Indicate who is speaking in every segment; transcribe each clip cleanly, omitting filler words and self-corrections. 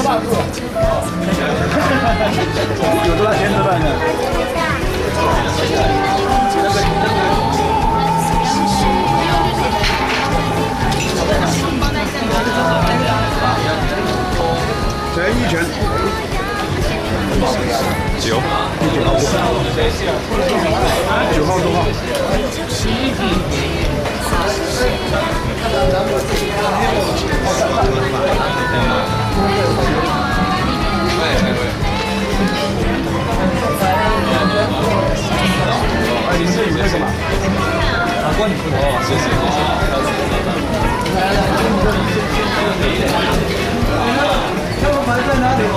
Speaker 1: 有多少钱多少呢？陈一拳。9号多号。你是有那个吗？啊，关你不能哦，谢谢。他们牌在哪里？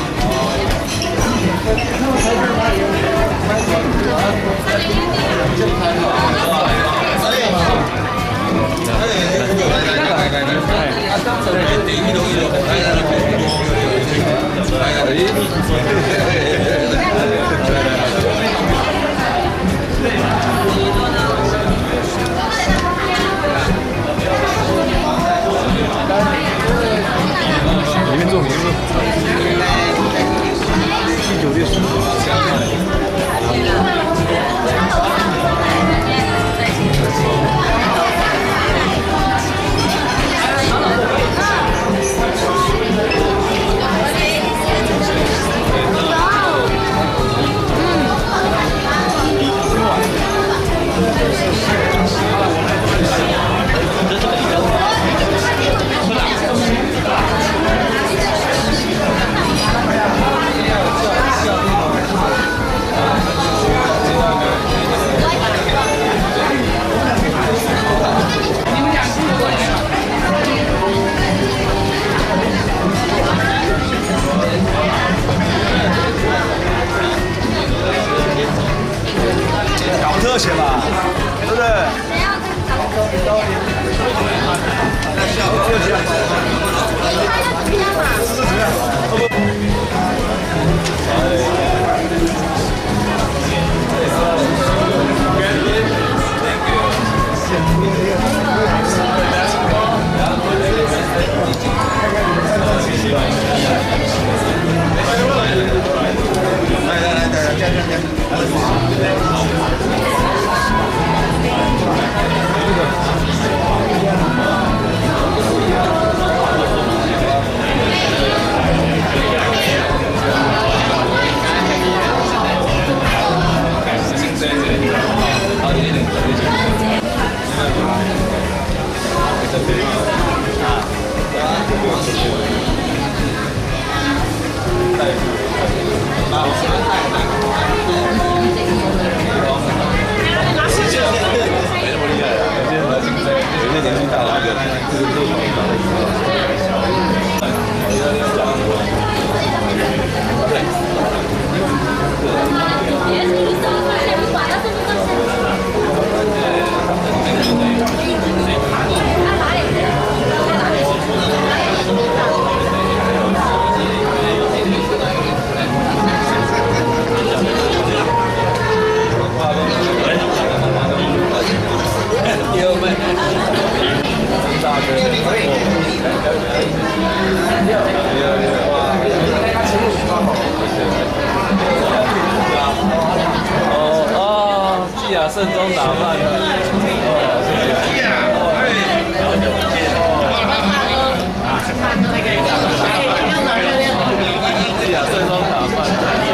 Speaker 1: 他们牌在哪里？里面坐，里面坐。第9列10。搞特写吧，对不对？季亚盛装打扮的，季亚盛装打扮。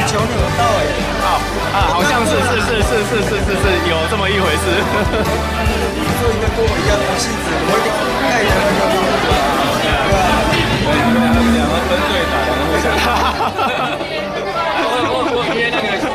Speaker 1: 球扭到哎。
Speaker 2: 好像是，有这么一回事。
Speaker 1: 做一个跟我一样的戏子，我带着那个两个分队打，两个互相。我约那个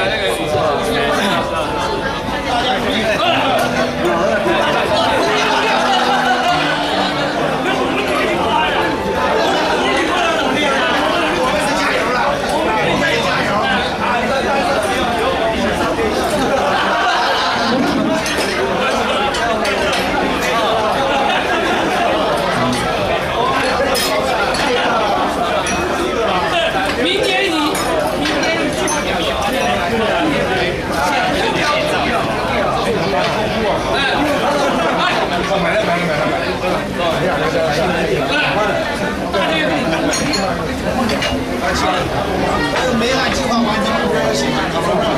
Speaker 3: 美好计划完成目标，欣赏讨论。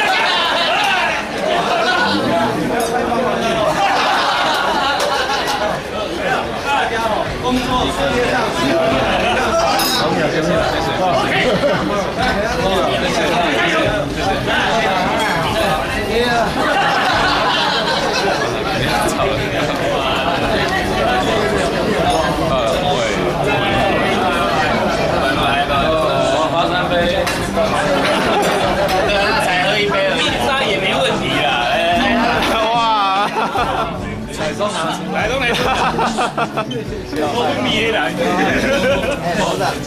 Speaker 3: 工作世界上
Speaker 2: 才喝一杯，冰沙也没问题啦。哇！来东来，我不迷来。好的。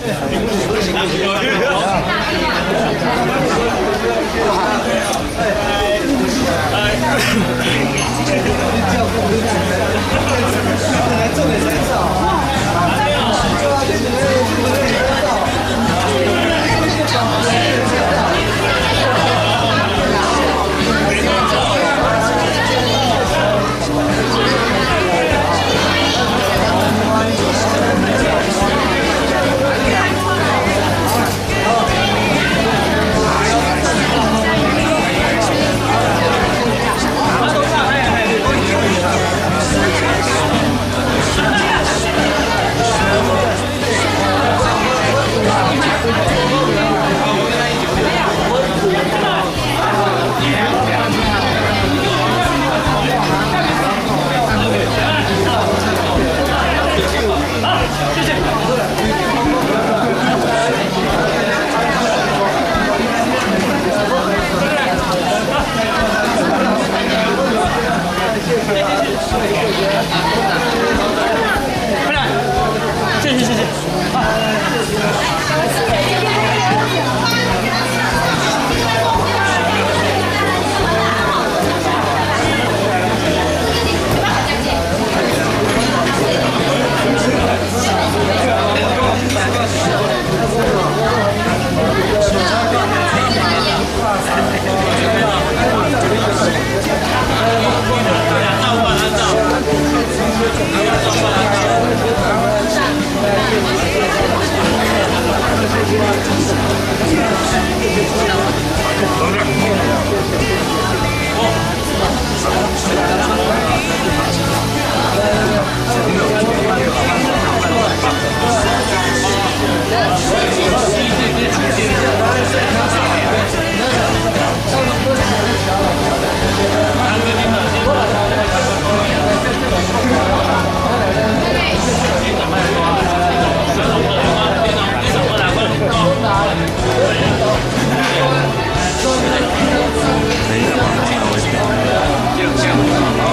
Speaker 1: 等一下，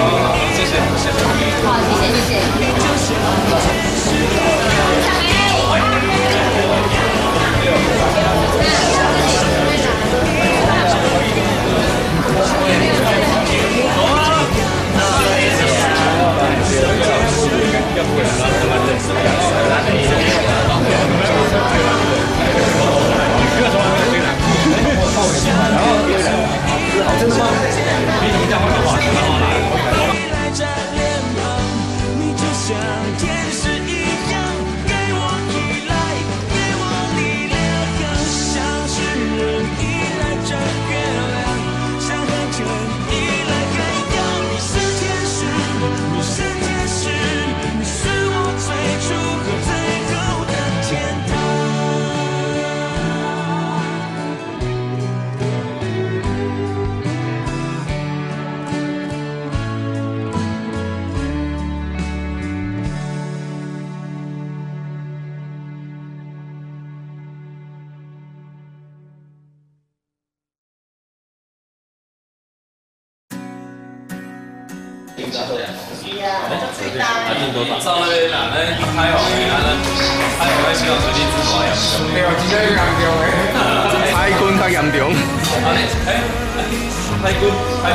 Speaker 1: 上那边啦，咱海王的，海王在希望水利治所严重。对啊，真正严重诶。
Speaker 4: 海军较严重。
Speaker 1: 啊咧，海军，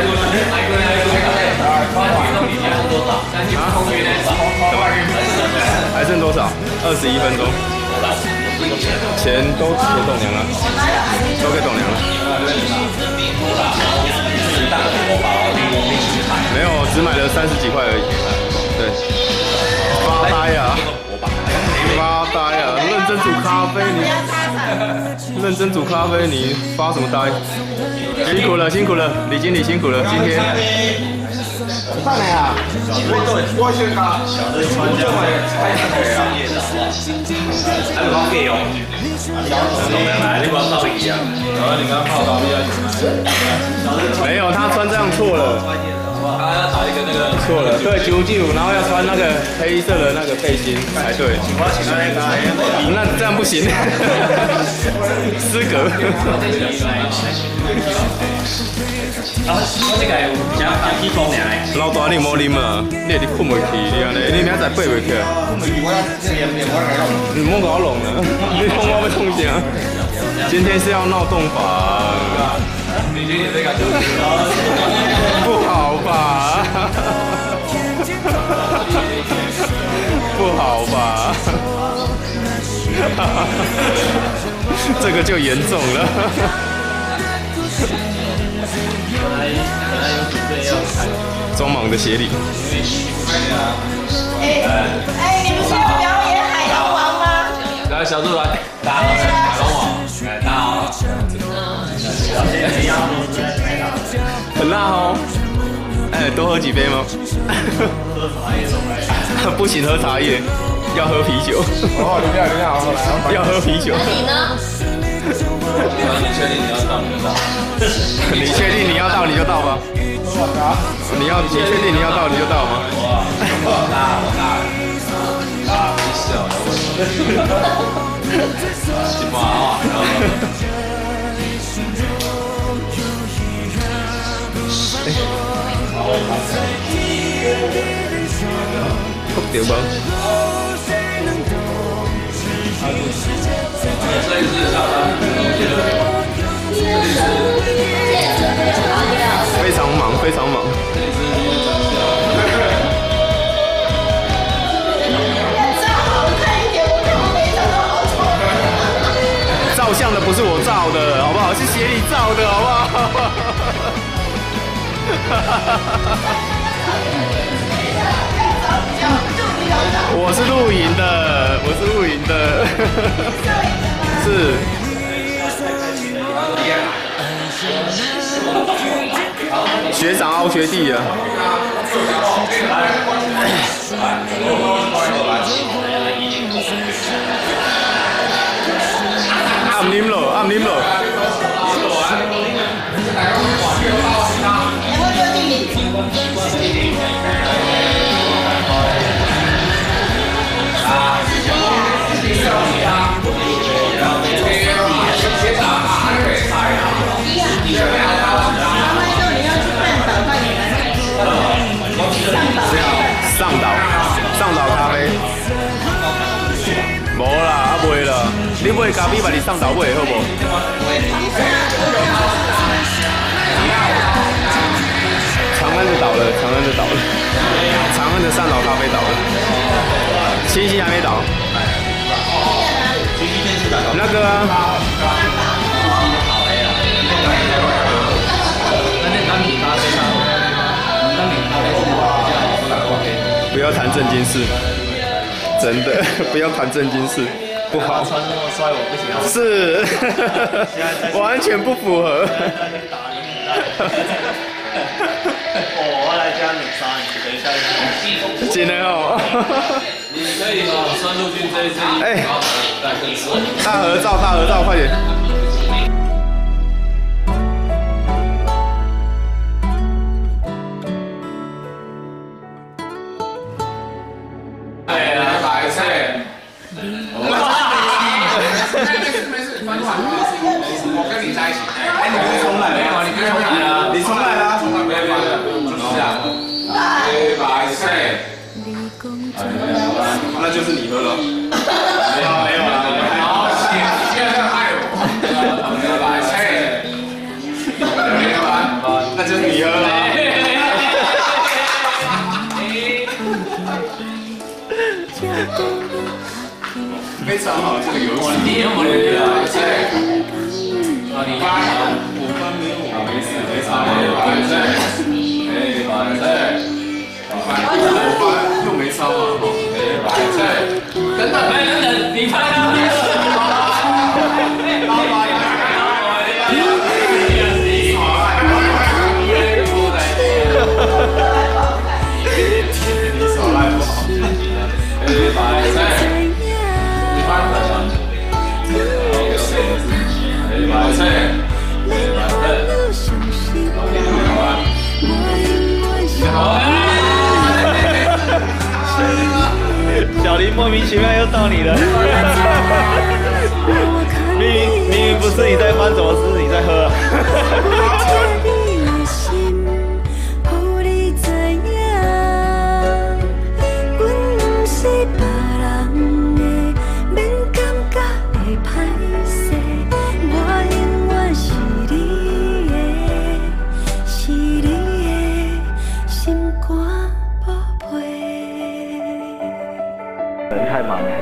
Speaker 4: 还剩多少？21分钟。钱都给董娘了，都给董娘了。没有，只买了30几块而已。对，发呆啊！发呆啊！认真煮咖啡，你认真煮咖啡，你发什么呆？辛苦了，辛苦了，李经理辛苦了，今天。
Speaker 3: 上来啊！我先讲，穿这个太贵啊！
Speaker 2: 还有费用，你不要靠一样。
Speaker 1: 然后你刚泡高丽
Speaker 4: 没有，他穿这样错了。
Speaker 1: 他要打一个那个
Speaker 4: 错了，对，99，然后要穿那个黑色的那个背心才对。那这样不行，失格。
Speaker 2: 我这个有加起风尔。
Speaker 4: 老大你莫啉啊，你会困袂去，你安尼，你明仔载爬袂起来。你莫搞弄啊，你讲我要创啥？今天是要闹洞房。
Speaker 1: 李经理这个
Speaker 4: 不好吧？不好吧？这个就严重了。装忙的协理。
Speaker 5: 你们是要表演海龙王吗？
Speaker 1: 来，小杜来，打海龙王，打好。
Speaker 4: 很辣哦。哎，多喝几杯吗？不行，喝茶叶，要喝啤酒。
Speaker 3: 哦，等一下，来，
Speaker 4: 要喝啤酒。
Speaker 5: 那你呢？
Speaker 1: 你确定你要到你就到？
Speaker 4: 你确定你要到你就到吧？你确定你要到你就到吗？
Speaker 1: 金马啊！
Speaker 4: 哭掉吗？
Speaker 1: 这一次下班，
Speaker 4: 非常忙，非常忙。照相的不是我照的，好不好？是协理照的，好不好？我是露营的，我是露营的，是。学长凹学弟啊！暗啉咯，暗啉咯。上岛咖啡，无啦，袂啦，你买咖啡把你上岛买好无？长安的倒了，长安的倒了，长安的上岛咖啡倒了，清新还没倒。那个啊。不要谈正经事，真的不要谈正经事，不好。
Speaker 2: 穿那么帅，我不行啊。
Speaker 4: 是，完全不符合。
Speaker 2: 我来加你3，等一下。
Speaker 4: 真的哦。
Speaker 1: 你可以把酸路军这一次，
Speaker 4: 哎，
Speaker 1: 再跟说。
Speaker 4: 大合照，大合照，快点。
Speaker 3: 我跟你在一起，哎，你不是重来没有？你不是重来了？你重来了？重来没有？就是这样。
Speaker 4: 那就是你喝了。
Speaker 1: 没有啦，好，现在害我。
Speaker 4: 那就是你喝了。非常好，这个游戏。
Speaker 1: 我的啊，你5分没有，没事，没差，
Speaker 4: 又没差嘛。
Speaker 1: 等等，你拍他。
Speaker 2: 小林莫名其妙又到你了，明明不是你在翻，怎么是你在喝？人太忙了，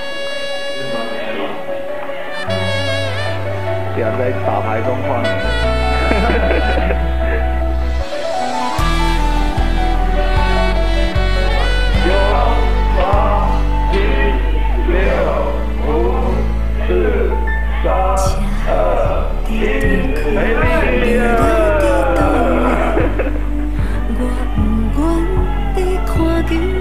Speaker 2: 不要在打牌中晃。9、8、7、6、5、4、3、2、1，没力了。我不愿你看见。